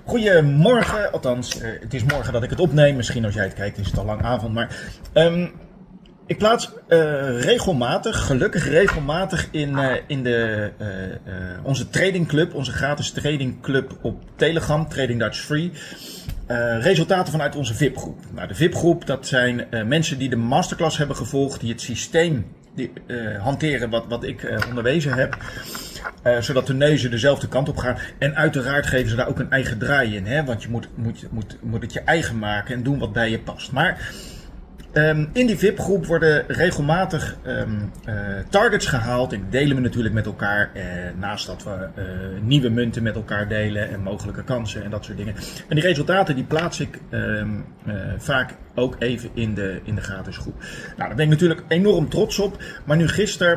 Goedemorgen, althans, het is morgen dat ik het opneem. Misschien als jij het kijkt is het al lang avond, maar ik plaats regelmatig, gelukkig regelmatig in onze tradingclub, onze gratis tradingclub op Telegram, Trading Dutch Free, resultaten vanuit onze VIP-groep. Nou, de VIP-groep, dat zijn mensen die de masterclass hebben gevolgd, die het systeem hanteren wat ik onderwezen heb. Zodat de neuzen dezelfde kant op gaan. En uiteraard geven ze daar ook een eigen draai in. Hè? Want je moet het je eigen maken en doen wat bij je past. Maar in die VIP-groep worden regelmatig targets gehaald. En delen we natuurlijk met elkaar. Naast dat we nieuwe munten met elkaar delen en mogelijke kansen en dat soort dingen. En die resultaten die plaats ik vaak ook even in de gratis groep. Nou, daar ben ik natuurlijk enorm trots op. Maar nu gisteren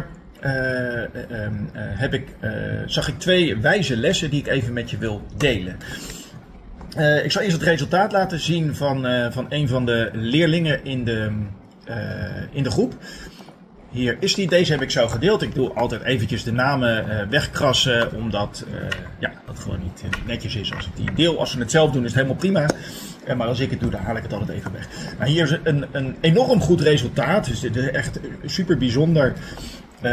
zag ik 2 wijze lessen die ik even met je wil delen. Ik zal eerst het resultaat laten zien van een van de leerlingen in de groep. Hier is die. Deze heb ik zo gedeeld. Ik doe altijd eventjes de namen wegkrassen, omdat dat gewoon niet netjes is als ik die deel. Als ze het zelf doen is het helemaal prima. Maar als ik het doe, dan haal ik het altijd even weg. Nou, hier is een enorm goed resultaat. Dus dit is echt super bijzonder. 235%.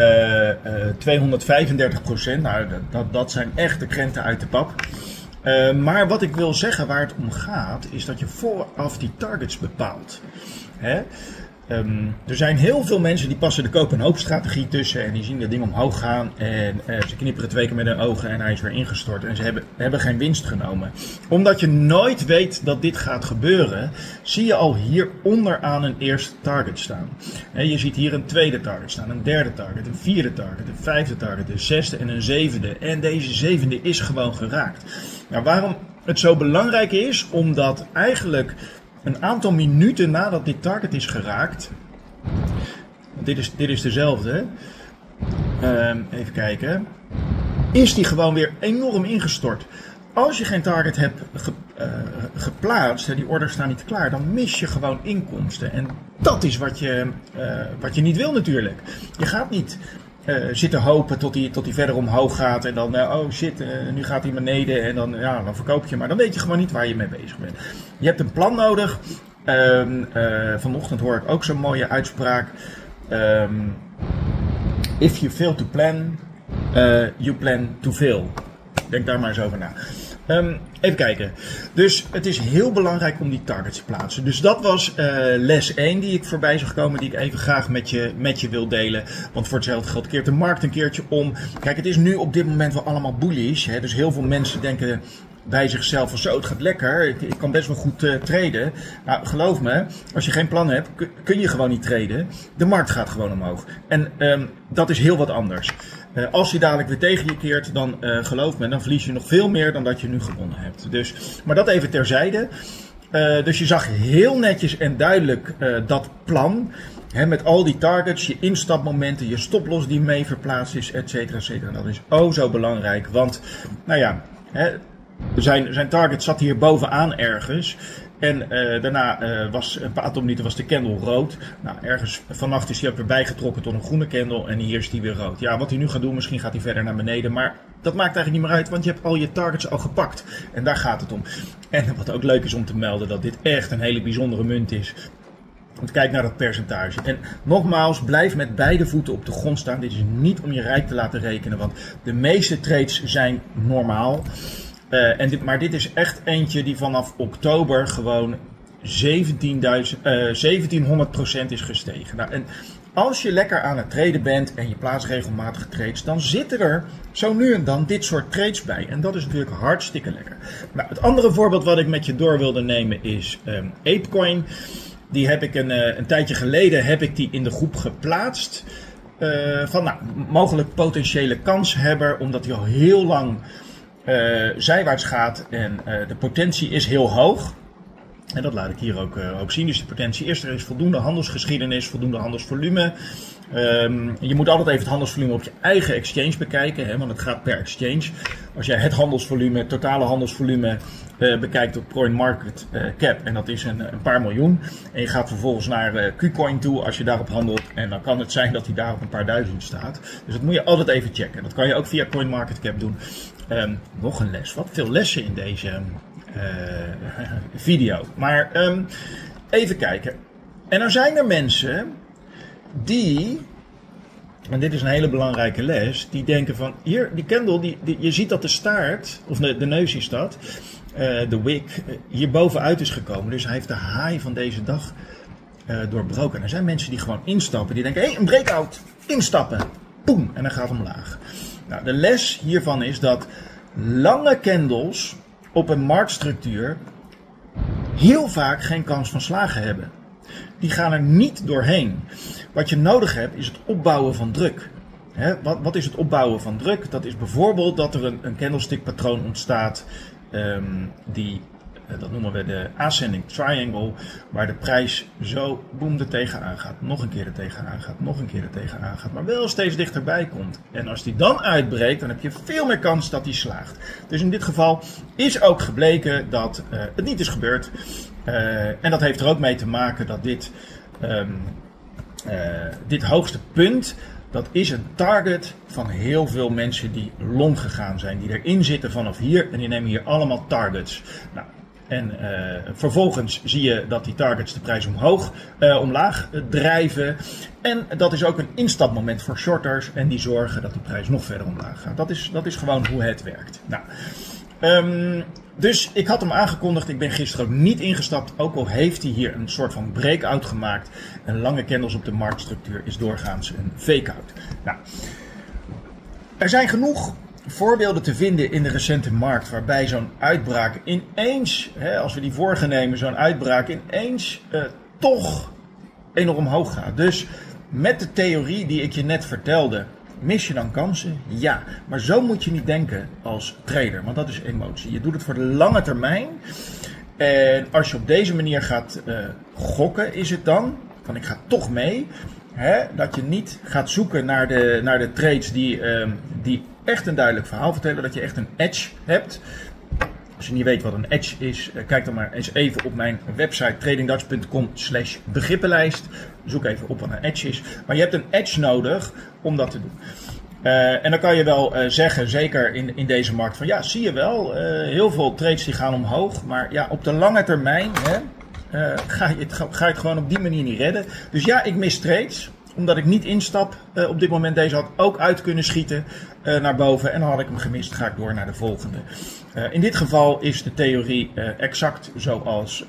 Nou, dat zijn echt de krenten uit de pap. Maar wat ik wil zeggen waar het om gaat, is dat je vooraf die targets bepaalt. Hè? Er zijn heel veel mensen die passen de koop- en hoopstrategie tussen en die zien dat ding omhoog gaan en ze knipperen 2 keer met hun ogen en hij is weer ingestort en ze hebben geen winst genomen. Omdat je nooit weet dat dit gaat gebeuren, zie je al hier onderaan een eerste target staan. Je ziet hier een tweede target staan, een derde target, een vierde target, een vijfde target, een zesde en een zevende. En deze zevende is gewoon geraakt. Nou, waarom het zo belangrijk is, omdat eigenlijk een aantal minuten nadat dit target is geraakt, dit is dezelfde, even kijken, is die gewoon weer enorm ingestort. Als je geen target hebt geplaatst, die orders staan niet klaar, dan mis je gewoon inkomsten. En dat is wat je niet wil natuurlijk. Je gaat niet zitten hopen tot hij verder omhoog gaat en dan, oh shit, nu gaat hij beneden en dan verkoop je. Maar dan weet je gewoon niet waar je mee bezig bent. Je hebt een plan nodig. Vanochtend hoor ik ook zo'n mooie uitspraak. If you fail to plan, you plan to fail. Denk daar maar eens over na. Even kijken. Dus het is heel belangrijk om die targets te plaatsen. Dus dat was les 1 die ik voorbij zag komen. Die ik even graag met je wil delen. Want voor hetzelfde geld keert de markt een keertje om. Kijk, het is nu op dit moment wel allemaal bullish. Hè? Dus heel veel mensen denken bij zichzelf van zo, het gaat lekker. Ik kan best wel goed traden. Nou, geloof me, als je geen plan hebt, kun je gewoon niet traden. De markt gaat gewoon omhoog. En dat is heel wat anders. Als je dadelijk weer tegen je keert, dan geloof me, dan verlies je nog veel meer dan dat je nu gewonnen hebt. Dus, maar dat even terzijde. Dus je zag heel netjes en duidelijk dat plan. Hè, met al die targets, je instapmomenten, je stoploss die mee verplaatst is, et cetera, et cetera. Dat is zo belangrijk. Want, nou ja, zijn target zat hier bovenaan ergens. En daarna was een paar minuten was de candle rood. Nou, ergens vannacht is hij ook weer bijgetrokken tot een groene candle. En hier is hij weer rood. Ja, wat hij nu gaat doen, misschien gaat hij verder naar beneden. Maar dat maakt eigenlijk niet meer uit, want je hebt al je targets al gepakt. En daar gaat het om. En wat ook leuk is om te melden, dat dit echt een hele bijzondere munt is. Want kijk naar dat percentage. En nogmaals, blijf met beide voeten op de grond staan. Dit is niet om je rijk te laten rekenen, want de meeste trades zijn normaal. Maar dit is echt eentje die vanaf oktober gewoon 1700% is gestegen. Nou, en als je lekker aan het traden bent en je plaatst regelmatig trades, dan zitten er zo nu en dan dit soort trades bij. En dat is natuurlijk hartstikke lekker. Nou, het andere voorbeeld wat ik met je door wilde nemen is ApeCoin. Die heb ik een tijdje geleden in de groep geplaatst. Van mogelijk potentiële kanshebber, omdat hij al heel lang zijwaarts gaat en de potentie is heel hoog. En dat laat ik hier ook zien. Dus de potentie is er is voldoende handelsgeschiedenis, voldoende handelsvolume. Je moet altijd even het handelsvolume op je eigen exchange bekijken, hè, want het gaat per exchange. Als jij het handelsvolume, het totale handelsvolume bekijkt op CoinMarketCap en dat is een paar miljoen. En je gaat vervolgens naar KuCoin toe als je daarop handelt en dan kan het zijn dat hij daar op een paar duizend staat. Dus dat moet je altijd even checken. Dat kan je ook via CoinMarketCap doen. Nog een les. Wat veel lessen in video. Maar even kijken. En dan zijn er mensen die, en dit is een hele belangrijke les, die denken van, hier, die candle, je ziet dat de staart, of de neus is dat, de wick, hier bovenuit is gekomen. Dus hij heeft de high van deze dag doorbroken. En er zijn mensen die gewoon instappen, die denken, hé, een breakout, instappen, boem, en dan gaat het omlaag. Nou, de les hiervan is dat lange candles op een marktstructuur heel vaak geen kans van slagen hebben. Die gaan er niet doorheen. Wat je nodig hebt is het opbouwen van druk. Wat is het opbouwen van druk? Dat is bijvoorbeeld dat er een candlestick patroon ontstaat dat noemen we de ascending triangle, waar de prijs zo boem er tegenaan gaat, nog een keer er tegenaan gaat, nog een keer er tegenaan gaat, maar wel steeds dichterbij komt. En als die dan uitbreekt, dan heb je veel meer kans dat die slaagt. Dus in dit geval is ook gebleken dat het niet is gebeurd. En dat heeft er ook mee te maken dat dit hoogste punt, dat is een target van heel veel mensen die long gegaan zijn, die erin zitten vanaf hier en die nemen hier allemaal targets. Nou, en vervolgens zie je dat die targets de prijs omlaag drijven. En dat is ook een instapmoment voor shorters en die zorgen dat die prijs nog verder omlaag gaat. Dat is gewoon hoe het werkt. Nou, dus ik had hem aangekondigd. Ik ben gisteren ook niet ingestapt. Ook al heeft hij hier een soort van breakout gemaakt. En lange candles op de marktstructuur is doorgaans een fake-out. Nou, er zijn genoeg voorbeelden te vinden in de recente markt waarbij zo'n uitbraak ineens, als we die vorige nemen, zo'n uitbraak ineens toch enorm hoog gaat. Dus met de theorie die ik je net vertelde, mis je dan kansen? Ja, maar zo moet je niet denken als trader, want dat is emotie. Je doet het voor de lange termijn. En als je op deze manier gaat gokken, is het dan, van ik ga toch mee, dat je niet gaat zoeken naar de trades die echt een duidelijk verhaal vertellen, dat je echt een edge hebt. Als je niet weet wat een edge is, kijk dan maar eens even op mijn website tradingdutch.com/begrippenlijst. Zoek even op wat een edge is. Maar je hebt een edge nodig om dat te doen. En dan kan je wel zeggen, zeker in deze markt, van ja, zie je wel, heel veel trades die gaan omhoog. Maar ja, op de lange termijn ga je het gewoon op die manier niet redden. Dus ja, ik mis trades. Omdat ik niet instap op dit moment. Deze had ook uit kunnen schieten naar boven. En dan had ik hem gemist. Ga ik door naar de volgende. In dit geval is de theorie exact zoals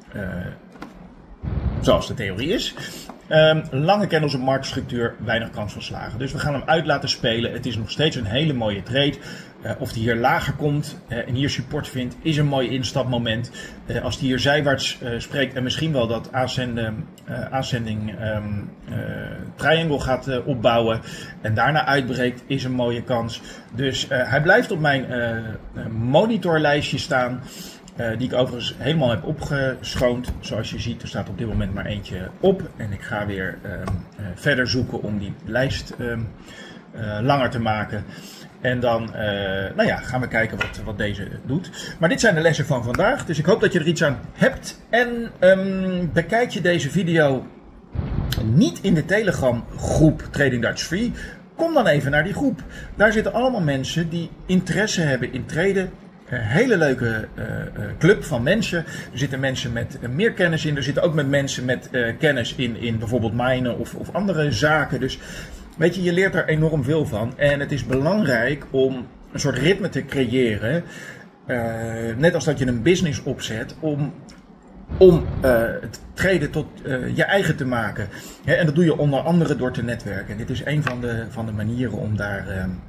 de theorie is. Lange candles op marktstructuur, weinig kans van slagen. Dus we gaan hem uit laten spelen. Het is nog steeds een hele mooie trade. Of die hier lager komt en hier support vindt, is een mooi instapmoment. Als die hier zijwaarts spreekt en misschien wel dat ascending triangle gaat opbouwen en daarna uitbreekt, is een mooie kans. Dus hij blijft op mijn monitorlijstje staan. Die ik overigens helemaal heb opgeschoond. Zoals je ziet, er staat op dit moment maar eentje op. En ik ga weer verder zoeken om die lijst langer te maken. En dan gaan we kijken wat deze doet. Maar dit zijn de lessen van vandaag. Dus ik hoop dat je er iets aan hebt. En bekijk je deze video niet in de Telegram groep Trading Dutch Free. Kom dan even naar die groep. Daar zitten allemaal mensen die interesse hebben in traden. Een hele leuke club van mensen. Er zitten mensen met meer kennis in. Er zitten ook met mensen met kennis in bijvoorbeeld minen of andere zaken. Dus weet je leert er enorm veel van. En het is belangrijk om een soort ritme te creëren. Net als dat je een business opzet om het traden tot je eigen te maken. En dat doe je onder andere door te netwerken. En dit is een van de manieren om daar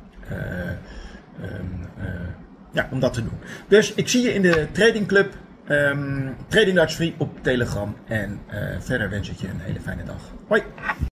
om dat te doen. Dus ik zie je in de Trading Club, Trading Dutch Free op Telegram. En verder wens ik je een hele fijne dag. Hoi!